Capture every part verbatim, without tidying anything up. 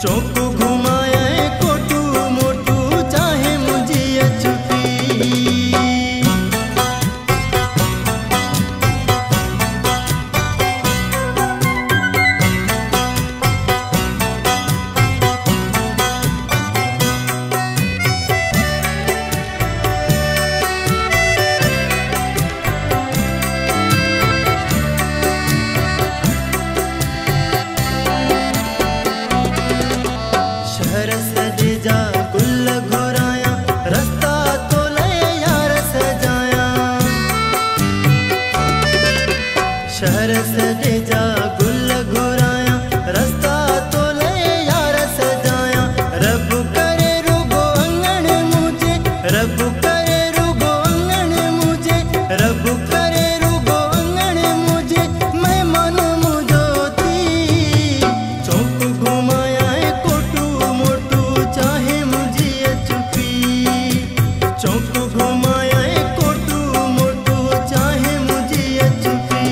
चौको घुमाया कोटू मोटू चाहे मुझे छुपी। शहर सजे जा गुल घुराया रास्ता तो ले यार सजाया। शहर सजे जा गुल घुराया रास्ता तो ले यार सजाया। रब करे रुगो अंगण मुझे, रब करे रुगो अंगण मुझे, रब करे रुगो अंगण मुझे मेहमान मुझो थी। चौक घुमाया चौको घुमाया कोटू मोटू चाहे मुझे छुपी।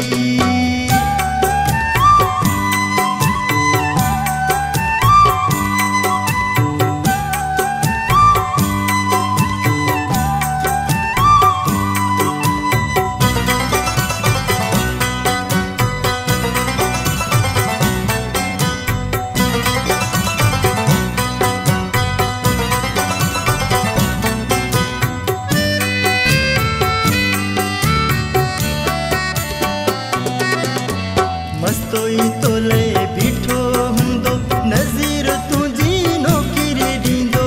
मस्तोई तोले बीठो हुंदो नज़ीर तुझी नौकरी डींदो।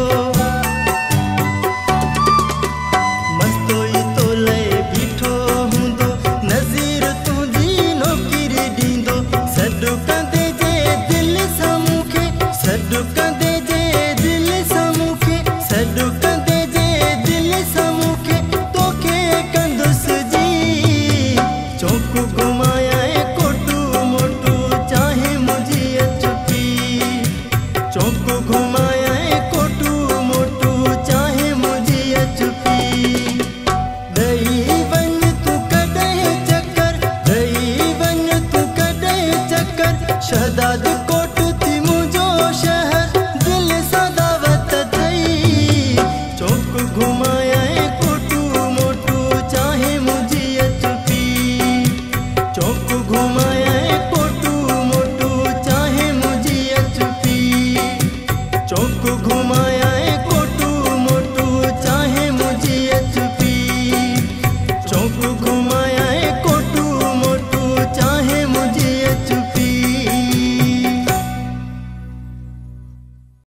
मस्तोई तोले बीठो हुंदो नज़ीर तुझी नौकरी डींदो। सॾु कंदे जे दिल सामूंखे, सॾु कंदे जे दिल सामूंखे, सॾु कंदे जे दिल सामूंखे तोखे कंदुसि जी। चौक घुमाया चौको घुम